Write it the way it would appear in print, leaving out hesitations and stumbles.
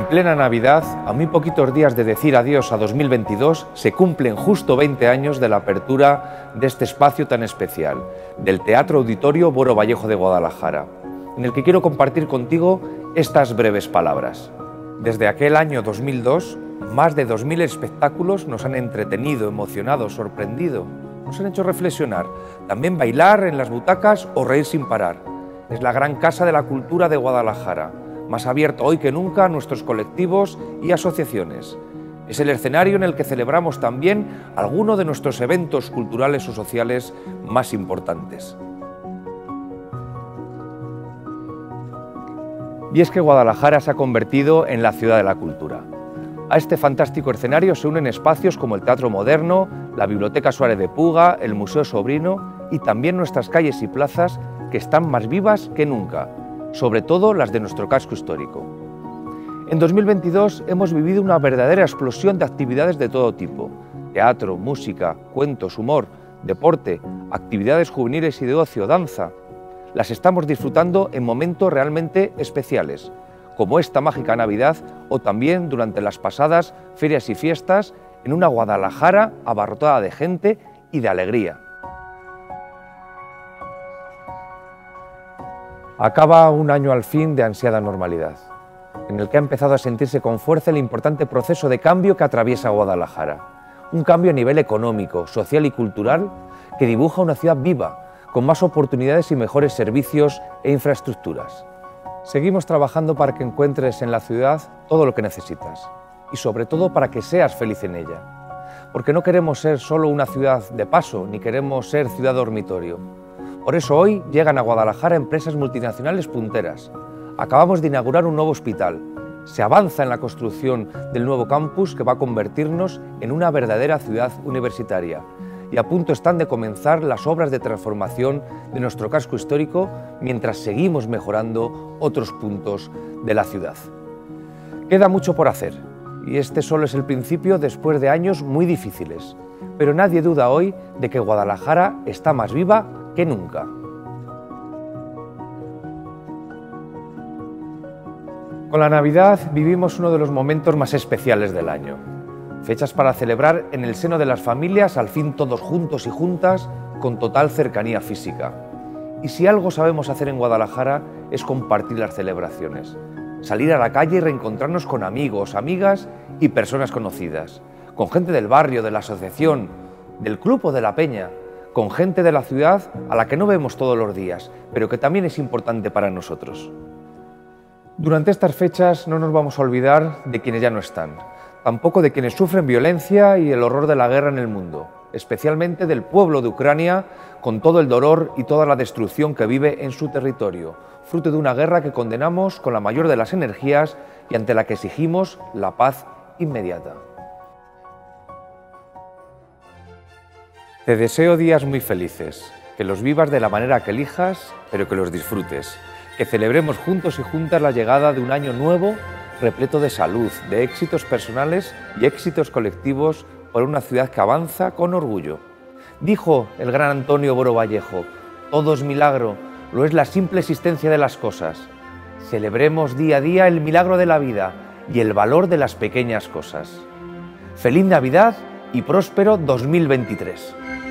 plena Navidad, a muy poquitos días de decir adiós a 2022, se cumplen justo 20 años de la apertura de este espacio tan especial, del Teatro Auditorio Boro Vallejo de Guadalajara, en el que quiero compartir contigo estas breves palabras. Desde aquel año 2002, más de 2000 espectáculos nos han entretenido, emocionado, sorprendido, nos han hecho reflexionar, también bailar en las butacas o reír sin parar. Es la gran casa de la cultura de Guadalajara, más abierto hoy que nunca a nuestros colectivos y asociaciones. Es el escenario en el que celebramos también algunos de nuestros eventos culturales o sociales más importantes. Y es que Guadalajara se ha convertido en la ciudad de la cultura. A este fantástico escenario se unen espacios como el Teatro Moderno, la Biblioteca Suárez de Puga, el Museo Sobrino y también nuestras calles y plazas que están más vivas que nunca, sobre todo las de nuestro casco histórico. En 2022 hemos vivido una verdadera explosión de actividades de todo tipo: teatro, música, cuentos, humor, deporte, actividades juveniles y de ocio, danza. Las estamos disfrutando en momentos realmente especiales, como esta mágica Navidad o también durante las pasadas ferias y fiestas en una Guadalajara abarrotada de gente y de alegría. Acaba un año al fin de ansiada normalidad, en el que ha empezado a sentirse con fuerza el importante proceso de cambio que atraviesa Guadalajara. Un cambio a nivel económico, social y cultural que dibuja una ciudad viva, con más oportunidades y mejores servicios e infraestructuras. Seguimos trabajando para que encuentres en la ciudad todo lo que necesitas y sobre todo para que seas feliz en ella. Porque no queremos ser solo una ciudad de paso, ni queremos ser ciudad dormitorio. Por eso hoy llegan a Guadalajara empresas multinacionales punteras. Acabamos de inaugurar un nuevo hospital. Se avanza en la construcción del nuevo campus que va a convertirnos en una verdadera ciudad universitaria. Y a punto están de comenzar las obras de transformación de nuestro casco histórico mientras seguimos mejorando otros puntos de la ciudad. Queda mucho por hacer y este solo es el principio después de años muy difíciles. Pero nadie duda hoy de que Guadalajara está más viva que nunca. Con la Navidad vivimos uno de los momentos más especiales del año. Fechas para celebrar en el seno de las familias, al fin todos juntos y juntas, con total cercanía física. Y si algo sabemos hacer en Guadalajara es compartir las celebraciones. Salir a la calle y reencontrarnos con amigos, amigas y personas conocidas. Con gente del barrio, de la asociación, del club o de la peña. Con gente de la ciudad a la que no vemos todos los días, pero que también es importante para nosotros. Durante estas fechas no nos vamos a olvidar de quienes ya no están, tampoco de quienes sufren violencia y el horror de la guerra en el mundo, especialmente del pueblo de Ucrania, con todo el dolor y toda la destrucción que vive en su territorio, fruto de una guerra que condenamos con la mayor de las energías y ante la que exigimos la paz inmediata. Te deseo días muy felices, que los vivas de la manera que elijas, pero que los disfrutes, que celebremos juntos y juntas la llegada de un año nuevo repleto de salud, de éxitos personales y éxitos colectivos por una ciudad que avanza con orgullo. Dijo el gran Antonio Boro Vallejo: todo es milagro, lo es la simple existencia de las cosas. Celebremos día a día el milagro de la vida y el valor de las pequeñas cosas. Feliz Navidad y próspero 2023.